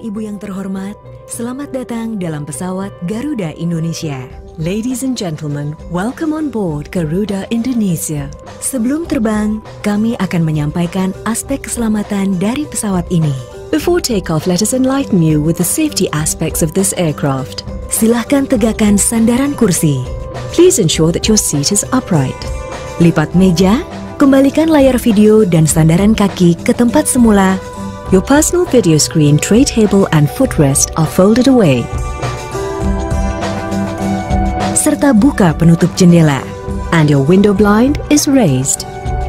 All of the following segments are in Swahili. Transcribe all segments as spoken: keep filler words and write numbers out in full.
dan Ibu yang terhormat, selamat datang dalam pesawat Garuda Indonesia. Ladies and gentlemen, welcome on board Garuda Indonesia. Sebelum terbang, kami akan menyampaikan aspek keselamatan dari pesawat ini. Before takeoff, let us enlighten you with the safety aspects of this aircraft. Silahkan tegakkan sandaran kursi. Please ensure that your seat is upright. Lipat meja, kembalikan layar video dan sandaran kaki ke tempat semula. Your personal video screen, tray table, and footrest are folded away. Serta buka penutup jendela, and your window blind is raised.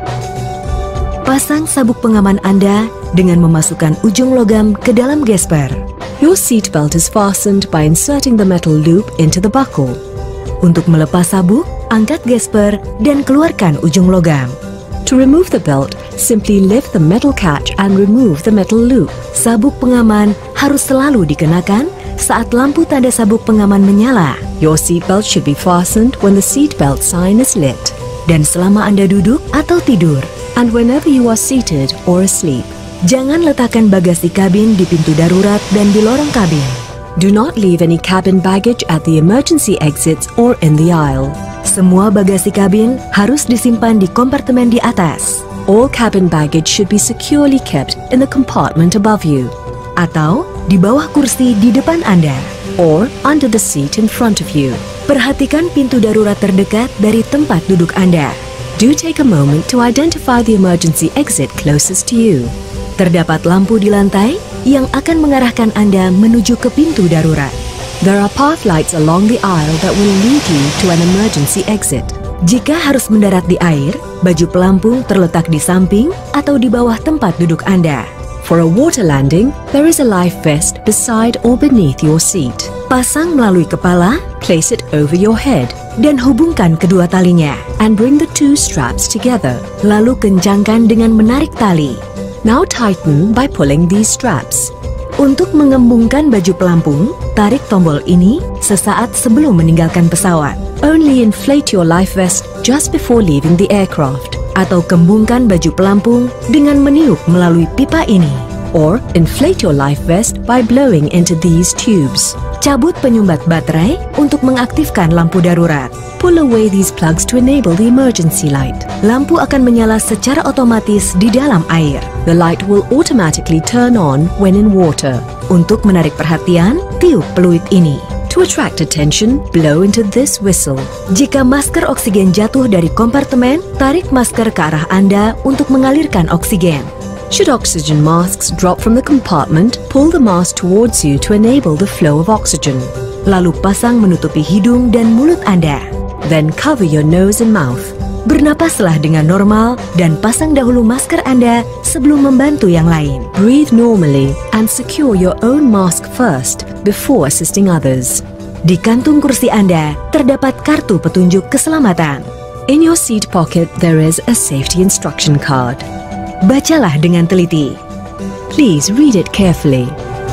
Pasang sabuk pengaman Anda dengan memasukkan ujung logam ke dalam gesper. Your seat belt is fastened by inserting the metal loop into the buckle. Untuk melepas sabuk, angkat gesper dan keluarkan ujung logam. To remove the belt, simply lift the metal catch and remove the metal loop. Sabuk pengaman harus selalu dikenakan saat lampu tanda sabuk pengaman menyala. Your seat belt should be fastened when the seat belt sign is lit. Dan selama Anda duduk atau tidur, and whenever you are seated or asleep. Jangan letakkan bagasi kabin di pintu darurat dan di lorong kabin. Do not leave any cabin baggage at the emergency exits or in the aisle. Semua bagasi kabin harus disimpan di kompartemen di atas. All cabin baggage should be securely kept in the compartment above you. Atau di bawah kursi di depan Anda. Or under the seat in front of you. Perhatikan pintu darurat terdekat dari tempat duduk Anda. Do take a moment to identify the emergency exit closest to you. Terdapat lampu di lantai yang akan mengarahkan Anda menuju ke pintu darurat. There are path lights along the aisle that will lead you to an emergency exit. Jika harus mendarat di air, baju pelampung terletak di samping atau di bawah tempat duduk Anda. For a water landing, there is a life vest beside or beneath your seat. Pasang melalui kepala, place it over your head, dan hubungkan kedua talinya. And bring the two straps together. Lalu kencangkan dengan menarik tali. Now tighten by pulling these straps. Untuk mengembungkan baju pelampung, tarik tombol ini sesaat sebelum meninggalkan pesawat. Only inflate your life vest just before leaving the aircraft. Atau kembungkan baju pelampung dengan meniup melalui pipa ini. Or inflate your life vest by blowing into these tubes. Cabut penyumbat baterai untuk mengaktifkan lampu darurat. Pull away these plugs to enable the emergency light. Lampu akan menyala secara otomatis di dalam air. The light will automatically turn on when in water. Untuk menarik perhatian, tiup peluit ini. To attract attention, blow into this whistle. Jika masker oksigen jatuh dari kompartemen, tarik masker ke arah Anda untuk mengalirkan oksigen. Should oxygen masks drop from the compartment, pull the mask towards you to enable the flow of oxygen. Lalu pasang menutupi hidung dan mulut Anda. Then cover your nose and mouth. Bernapaslah dengan normal dan pasang dahulu masker Anda sebelum membantu yang lain. Breathe normally and secure your own mask first before assisting others. Di kantung kursi Anda terdapat kartu petunjuk keselamatan. In your seat pocket there is a safety instruction card. Bacalah dengan teliti. Please read it carefully.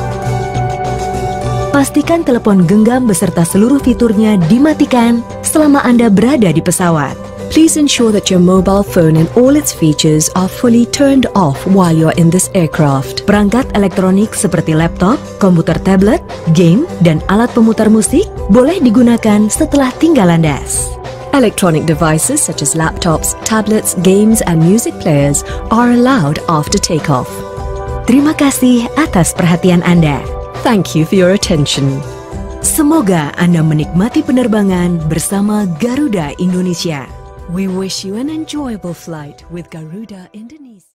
Pastikan telepon genggam beserta seluruh fiturnya dimatikan selama Anda berada di pesawat. Please ensure that your mobile phone and all its features are fully turned off while you're in this aircraft. Perangkat elektronik seperti laptop, komputer tablet, game, dan alat pemutar musik boleh digunakan setelah tinggal landas. Electronic devices such as laptops, tablets, games, and music players are allowed after takeoff. Terima kasih atas perhatian Anda. Thank you for your attention. Semoga Anda menikmati penerbangan bersama Garuda Indonesia. We wish you an enjoyable flight with Garuda Indonesia.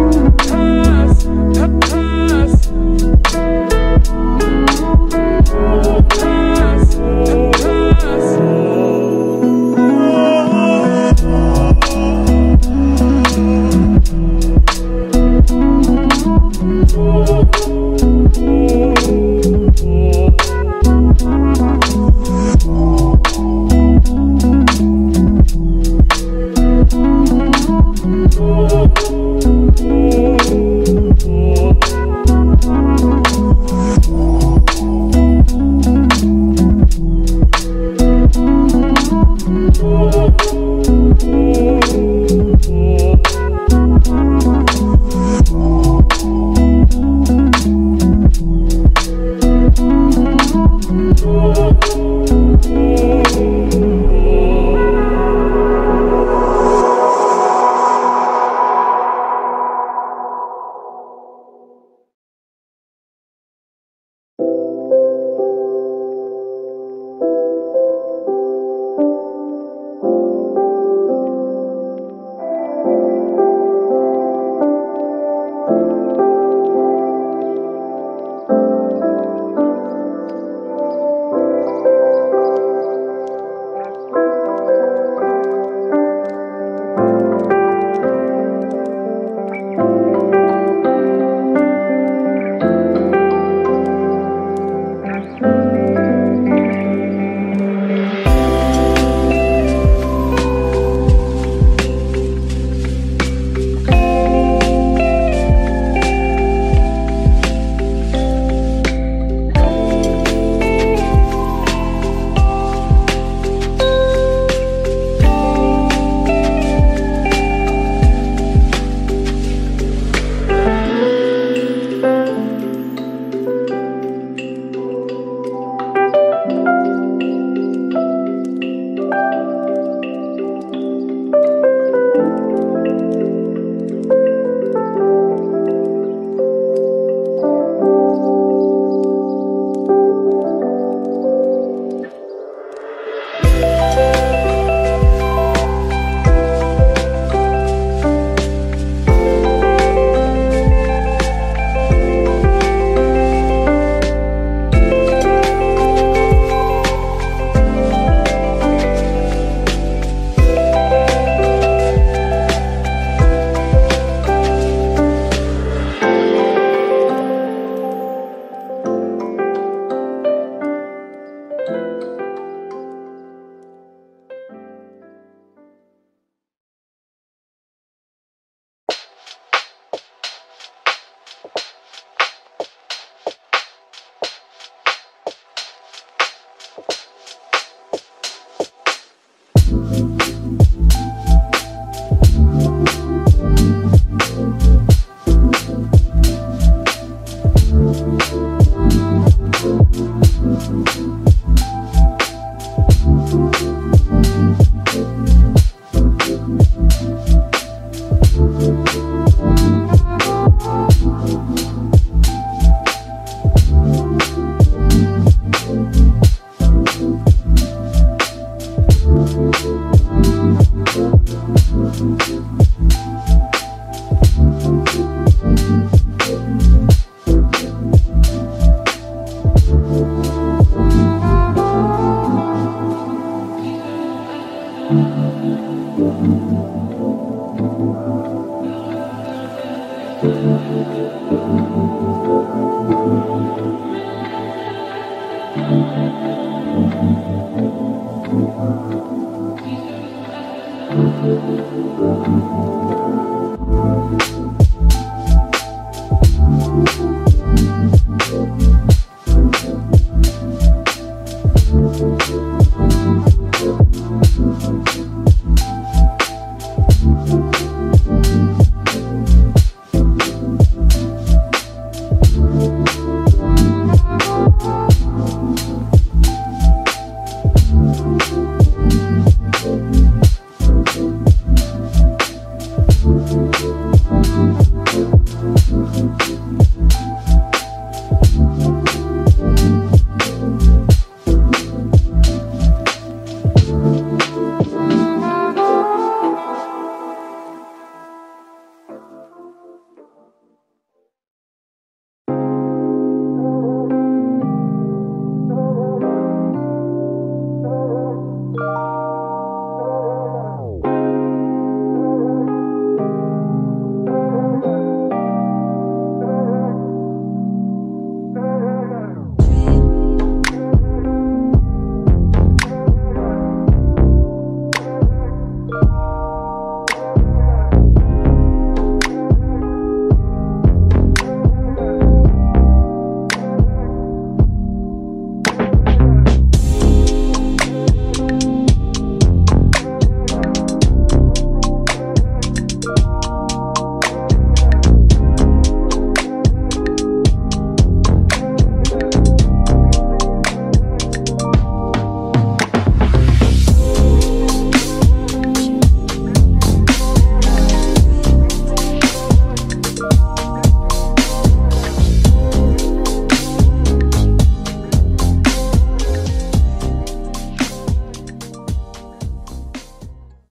Thank you.